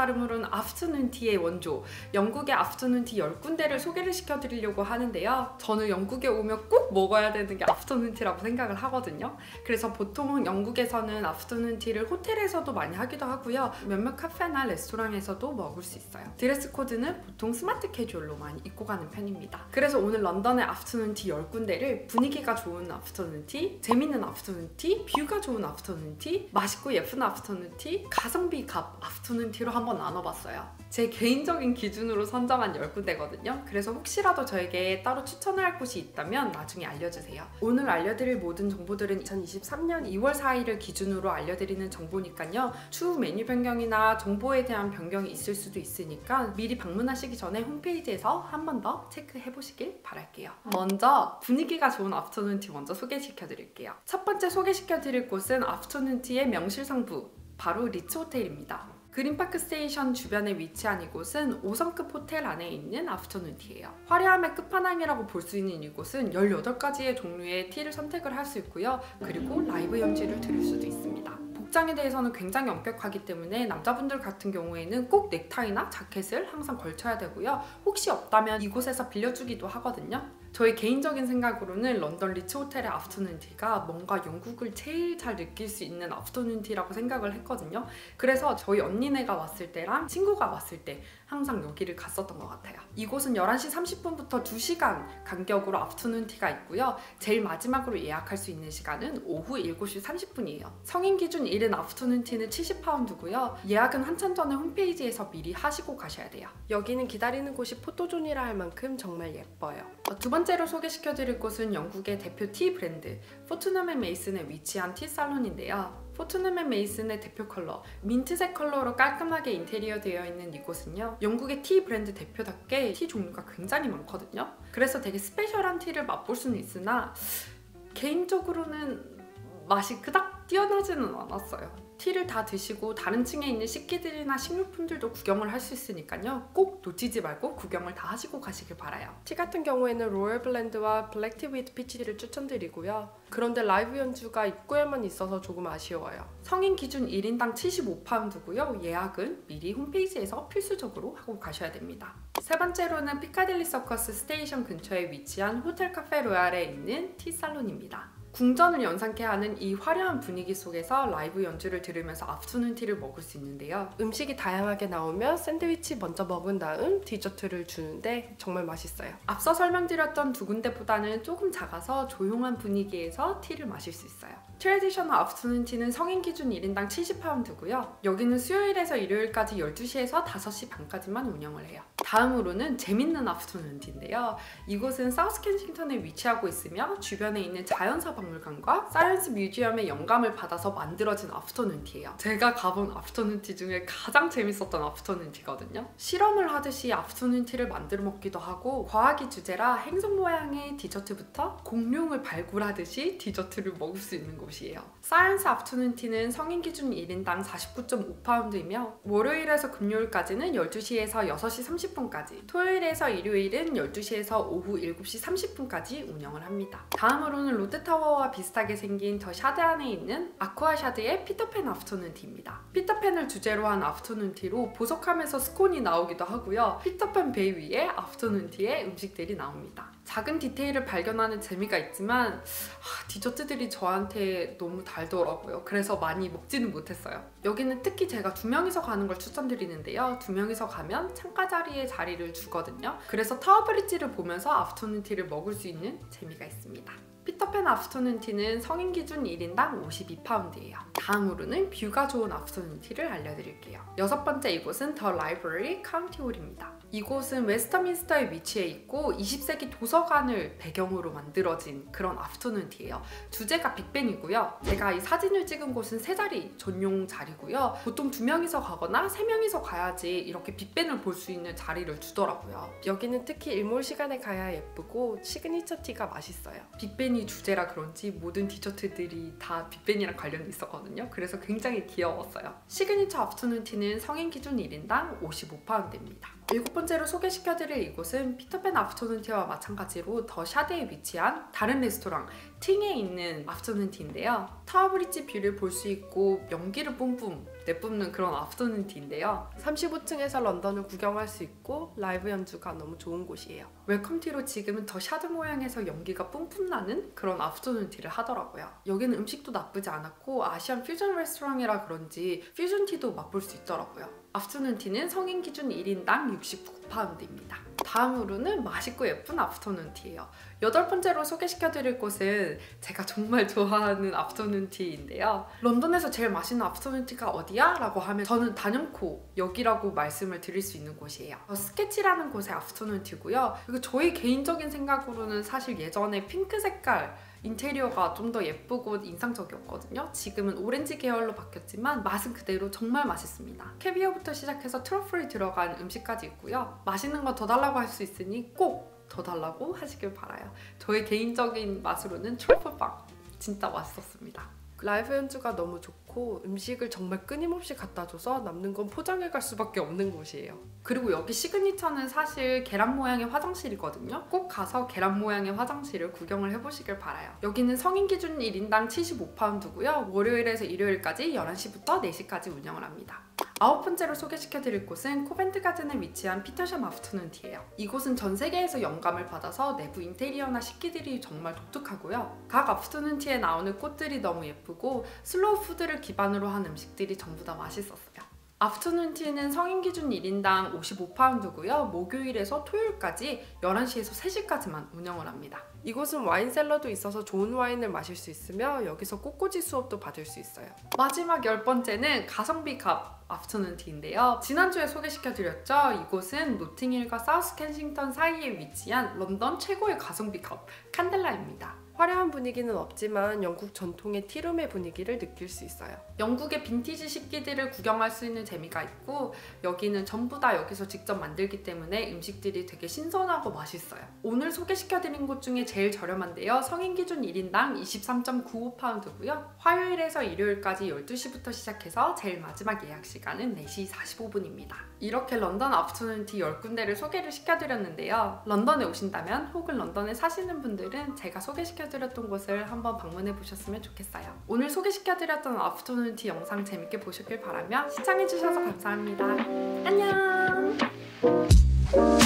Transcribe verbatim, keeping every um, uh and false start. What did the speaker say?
발음으로는 아프터눈 티의 원조, 영국의 아프터눈 티 열 군데를 소개를 시켜드리려고 하는데요. 저는 영국에 오면 꼭 먹어야 되는 게 아프터눈 티라고 생각을 하거든요. 그래서 보통 영국에서는 아프터눈 티를 호텔에서도 많이 하기도 하고요. 몇몇 카페나 레스토랑에서도 먹을 수 있어요. 드레스 코드는 보통 스마트 캐주얼로 많이 입고 가는 편입니다. 그래서 오늘 런던의 아프터눈 티 열 군데를 분위기가 좋은 아프터눈 티, 재밌는 아프터눈 티, 뷰가 좋은 아프터눈 티, 맛있고 예쁜 아프터눈 티, 가성비 값 아프터눈 티로 한번 나눠봤어요. 제 개인적인 기준으로 선정한 열 군데거든요. 그래서 혹시라도 저에게 따로 추천을 할 곳이 있다면 나중에 알려주세요. 오늘 알려드릴 모든 정보들은 이천이십삼 년 이월 사일을 기준으로 알려드리는 정보니까요. 추후 메뉴 변경이나 정보에 대한 변경이 있을 수도 있으니까 미리 방문하시기 전에 홈페이지에서 한 번 더 체크해보시길 바랄게요. 먼저 분위기가 좋은 아프터눈 티 먼저 소개시켜드릴게요. 첫 번째 소개시켜드릴 곳은 아프터눈 티의 명실상부, 바로 리츠 호텔입니다. 그린파크 스테이션 주변에 위치한 이곳은 오 성급 호텔 안에 있는 아프터눈 티예요. 화려함의 끝판왕이라고 볼 수 있는 이곳은 열여덟 가지의 종류의 티를 선택을 할 수 있고요. 그리고 라이브 연주를 들을 수도 있습니다. 복장에 대해서는 굉장히 엄격하기 때문에 남자분들 같은 경우에는 꼭 넥타이나 자켓을 항상 걸쳐야 되고요. 혹시 없다면 이곳에서 빌려주기도 하거든요. 저의 개인적인 생각으로는 런던 리츠 호텔의 아프터눈 티가 뭔가 영국을 제일 잘 느낄 수 있는 아프터눈 티라고 생각을 했거든요. 그래서 저희 언니네가 왔을 때랑 친구가 왔을 때 항상 여기를 갔었던 것 같아요. 이곳은 열한 시 삼십 분부터 두 시간 간격으로 아프터눈 티가 있고요. 제일 마지막으로 예약할 수 있는 시간은 오후 일곱 시 삼십 분이에요. 성인 기준 일 인 아프터눈 티는 칠십 파운드고요. 예약은 한참 전에 홈페이지에서 미리 하시고 가셔야 돼요. 여기는 기다리는 곳이 포토존이라 할 만큼 정말 예뻐요. 두 번째로 소개시켜드릴 곳은 영국의 대표 티 브랜드 포트넘 앤 메이슨에 위치한 티 살론인데요. 포트넘 앤 메이슨의 대표 컬러 민트색 컬러로 깔끔하게 인테리어 되어 있는 이곳은요, 영국의 티 브랜드 대표답게 티 종류가 굉장히 많거든요. 그래서 되게 스페셜한 티를 맛볼 수는 있으나 개인적으로는 맛이 그닥 뛰어나지는 않았어요. 티를 다 드시고 다른 층에 있는 식기들이나 식료품들도 구경을 할 수 있으니까요. 꼭 놓치지 말고 구경을 다 하시고 가시길 바라요. 티 같은 경우에는 로열 블렌드와 블랙티 위드 피치티를 추천드리고요. 그런데 라이브 연주가 입구에만 있어서 조금 아쉬워요. 성인 기준 일 인당 칠십오 파운드고요. 예약은 미리 홈페이지에서 필수적으로 하고 가셔야 됩니다. 세 번째로는 피카딜리 서커스 스테이션 근처에 위치한 호텔 카페 로얄에 있는 티 살론입니다. 궁전을 연상케 하는 이 화려한 분위기 속에서 라이브 연주를 들으면서 아프터눈 티를 먹을 수 있는데요. 음식이 다양하게 나오며 샌드위치 먼저 먹은 다음 디저트를 주는데 정말 맛있어요. 앞서 설명드렸던 두 군데보다는 조금 작아서 조용한 분위기에서 티를 마실 수 있어요. 트레디셔널 아프터눈 티는 성인 기준 일 인당 칠십 파운드고요. 여기는 수요일에서 일요일까지 열두 시에서 다섯 시 반까지만 운영을 해요. 다음으로는 재밌는 아프터눈 티인데요. 이곳은 사우스 켄싱턴에 위치하고 있으며 주변에 있는 자연사 박물관과 사이언스 뮤지엄의 영감을 받아서 만들어진 아프터눈 티예요. 제가 가본 아프터눈 티 중에 가장 재밌었던 아프터눈 티거든요. 실험을 하듯이 아프터눈 티를 만들어 먹기도 하고 과학이 주제라 행성 모양의 디저트부터 공룡을 발굴하듯이 디저트를 먹을 수 있는 곳이에요. 사이언스 아프터눈 티는 성인 기준 일 인당 사십구 점 오 파운드이며 월요일에서 금요일까지는 열두 시에서 여섯 시 삼십 분까지, 토요일에서 일요일은 열두 시에서 오후 일곱 시 삼십 분까지 운영을 합니다. 다음으로는 롯데타워와 비슷하게 생긴 더 샤드 안에 있는 아쿠아샤드의 피터팬 아프터눈 티입니다. 피터팬을 주제로 한 아프터눈 티로 보석함에서 스콘이 나오기도 하고요. 피터팬 배 위에 아프터눈 티의 음식들이 나옵니다. 작은 디테일을 발견하는 재미가 있지만 하, 디저트들이 저한테 너무 달더라고요. 그래서 많이 먹지는 못했어요. 여기는 특히 제가 두 명이서 가는 걸 추천드리는데요. 두 명이서 가면 창가 자리에 자리를 주거든요. 그래서 타워 브릿지를 보면서 아프터눈 티를 먹을 수 있는 재미가 있습니다. 피터팬 아프터눈 티는 성인 기준 일 인당 오십이 파운드예요. 다음으로는 뷰가 좋은 아프터눈 티를 알려드릴게요. 여섯 번째 이곳은 더 라이브러리 카운티홀입니다. 이곳은 웨스터민스터에 위치해 있고 이십 세기 도서관을 배경으로 만들어진 그런 아프터눈 티예요. 주제가 빅벤이고요. 제가 이 사진을 찍은 곳은 세 자리 전용 자리고요. 보통 두 명이서 가거나 세 명이서 가야지 이렇게 빅벤을 볼 수 있는 자리를 주더라고요. 여기는 특히 일몰 시간에 가야 예쁘고 시그니처 티가 맛있어요. 빅벤이 주제라 그런지 모든 디저트들이 다 빅벤이랑 관련이 있었거든요. 그래서 굉장히 귀여웠어요. 시그니처 아프터눈 티는 성인 기준 일 인당 오십오 파운드입니다. 일곱 번째로 소개시켜드릴 이곳은 피터팬 아프터눈 티와 마찬가지로 더 샤드에 위치한 다른 레스토랑 팅에 있는 아프터눈 티인데요. 타워 브릿지 뷰를 볼 수 있고 연기를 뿜뿜 내뿜는 그런 아프터눈 티인데요. 삼십오 층에서 런던을 구경할 수 있고 라이브 연주가 너무 좋은 곳이에요. 웰컴티로 지금은 더 샤드 모양에서 연기가 뿜뿜 나는 그런 아프터눈 티를 하더라고요. 여기는 음식도 나쁘지 않았고 아시안 퓨전 레스토랑이라 그런지 퓨전 티도 맛볼 수 있더라고요. 아프터눈 티는 성인 기준 일 인당 육십구 파운드입니다. 다음으로는 맛있고 예쁜 아프터눈 티예요. 여덟 번째로 소개시켜드릴 곳은 제가 정말 좋아하는 아프터눈 티인데요. 런던에서 제일 맛있는 아프터눈 티가 어디야? 라고 하면 저는 단연코 여기라고 말씀을 드릴 수 있는 곳이에요. 스케치라는 곳의 아프터눈 티고요. 그리고 저희 개인적인 생각으로는 사실 예전에 핑크 색깔 인테리어가 좀 더 예쁘고 인상적이었거든요. 지금은 오렌지 계열로 바뀌었지만 맛은 그대로 정말 맛있습니다. 캐비어부터 시작해서 트러플이 들어간 음식까지 있고요. 맛있는 거 더 달라고 할 수 있으니 꼭 더 달라고 하시길 바라요. 저의 개인적인 맛으로는 트러플빵 진짜 맛있었습니다. 라이브 연주가 너무 좋고 음식을 정말 끊임없이 갖다 줘서 남는 건 포장해 갈 수밖에 없는 곳이에요. 그리고 여기 시그니처는 사실 계란 모양의 화장실이거든요. 꼭 가서 계란 모양의 화장실을 구경을 해보시길 바라요. 여기는 성인 기준 일 인당 칠십오 파운드고요. 월요일에서 일요일까지 열한 시부터 네 시까지 운영을 합니다. 아홉 번째로 소개시켜드릴 곳은 코벤트 가든에 위치한 피터샵 아프터눈 티예요. 이곳은 전 세계에서 영감을 받아서 내부 인테리어나 식기들이 정말 독특하고요. 각 아프터눈 티에 나오는 꽃들이 너무 예쁘고 슬로우 푸드를 기반으로 한 음식들이 전부 다 맛있었어요. 아프터눈 티는 성인 기준 일 인당 오십오 파운드고요. 목요일에서 토요일까지 열한 시에서 세 시까지만 운영을 합니다. 이곳은 와인 셀러도 있어서 좋은 와인을 마실 수 있으며 여기서 꽃꽂이 수업도 받을 수 있어요. 마지막 열 번째는 가성비 값 아프터눈 티인데요. 지난주에 소개시켜드렸죠. 이곳은 노팅힐과 사우스 켄싱턴 사이에 위치한 런던 최고의 가성비 값 칸델라입니다. 화려한 분위기는 없지만 영국 전통의 티룸의 분위기를 느낄 수 있어요. 영국의 빈티지 식기들을 구경할 수 있는 재미가 있고 여기는 전부 다 여기서 직접 만들기 때문에 음식들이 되게 신선하고 맛있어요. 오늘 소개시켜드린 곳 중에 제일 저렴한데요. 성인 기준 일 인당 이십삼 점 구오 파운드고요. 화요일에서 일요일까지 열두 시부터 시작해서 제일 마지막 예약 시간은 네 시 사십오 분입니다. 이렇게 런던 아프터눈 티 열 군데를 소개를 시켜드렸는데요. 런던에 오신다면 혹은 런던에 사시는 분들은 제가 소개시켜드렸던 곳을 한번 방문해 보셨으면 좋겠어요. 오늘 소개시켜드렸던 아프터눈 티 영상 재밌게 보셨길 바라며 시청해주셔서 감사합니다. 안녕!